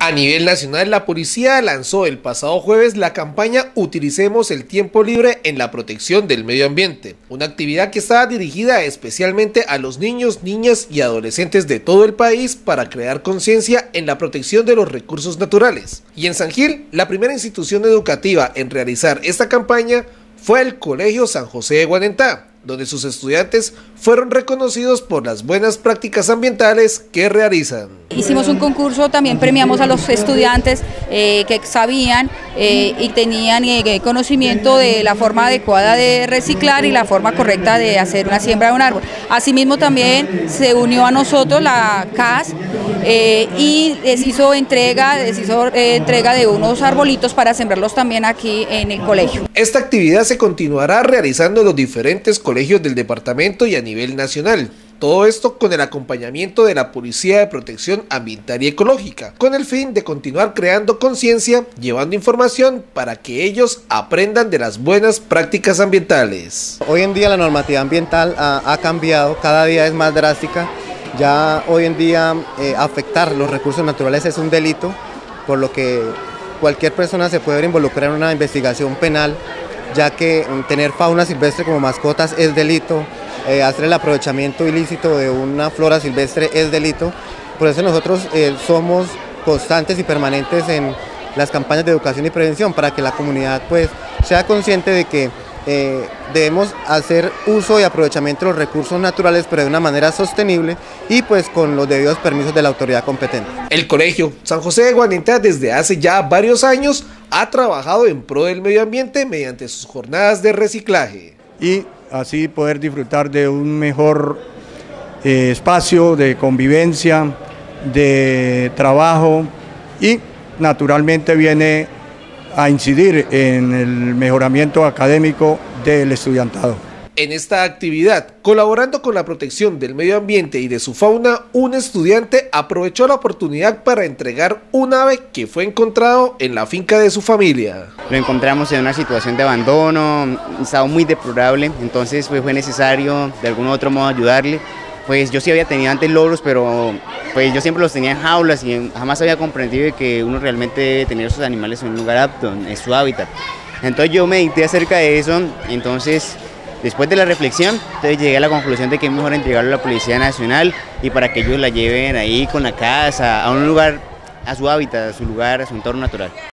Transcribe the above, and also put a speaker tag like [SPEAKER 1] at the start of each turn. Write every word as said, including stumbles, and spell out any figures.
[SPEAKER 1] A nivel nacional, la policía lanzó el pasado jueves la campaña Utilicemos el tiempo libre en la protección del medio ambiente, una actividad que está dirigida especialmente a los niños, niñas y adolescentes de todo el país para crear conciencia en la protección de los recursos naturales. Y en San Gil, la primera institución educativa en realizar esta campaña fue el Colegio San José de Guanentá, donde sus estudiantes fueron reconocidos por las buenas prácticas ambientales que realizan.
[SPEAKER 2] Hicimos un concurso, también premiamos a los estudiantes eh, que sabían eh, y tenían eh, conocimiento de la forma adecuada de reciclar y la forma correcta de hacer una siembra de un árbol. Asimismo también se unió a nosotros la C A S eh, y les hizo entrega, les hizo eh, entrega de unos arbolitos para sembrarlos también aquí en el colegio.
[SPEAKER 1] Esta actividad se continuará realizando en los diferentes colegios del departamento y a nivel nacional. Todo esto con el acompañamiento de la Policía de Protección Ambiental y Ecológica, con el fin de continuar creando conciencia, llevando información para que ellos aprendan de las buenas prácticas ambientales.
[SPEAKER 3] Hoy en día la normativa ambiental ha, ha cambiado, cada día es más drástica. Ya hoy en día eh, afectar los recursos naturales es un delito, por lo que cualquier persona se puede ver involucrada en una investigación penal, ya que tener fauna silvestre como mascotas es delito. Eh, hacer el aprovechamiento ilícito de una flora silvestre es delito. Por eso nosotros eh, somos constantes y permanentes en las campañas de educación y prevención para que la comunidad pues sea consciente de que eh, debemos hacer uso y aprovechamiento de los recursos naturales, pero de una manera sostenible y pues con los debidos permisos de la autoridad competente.
[SPEAKER 1] El Colegio San José de Guanentá desde hace ya varios años ha trabajado en pro del medio ambiente mediante sus jornadas de reciclaje.
[SPEAKER 4] Y así poder disfrutar de un mejor eh, espacio de convivencia, de trabajo y naturalmente viene a incidir en el mejoramiento académico del estudiantado.
[SPEAKER 1] En esta actividad, colaborando con la protección del medio ambiente y de su fauna, un estudiante aprovechó la oportunidad para entregar un ave que fue encontrado en la finca de su familia.
[SPEAKER 5] Lo encontramos en una situación de abandono, estado muy deplorable, entonces pues, fue necesario de algún otro modo ayudarle. Pues yo sí había tenido antes loros, pero pues yo siempre los tenía en jaulas y jamás había comprendido que uno realmente debe tener esos animales en un lugar apto, en su hábitat. Entonces yo medité acerca de eso, entonces después de la reflexión, entonces llegué a la conclusión de que es mejor entregarlo a la Policía Nacional y para que ellos la lleven ahí con la casa, a un lugar, a su hábitat, a su lugar, a su entorno natural.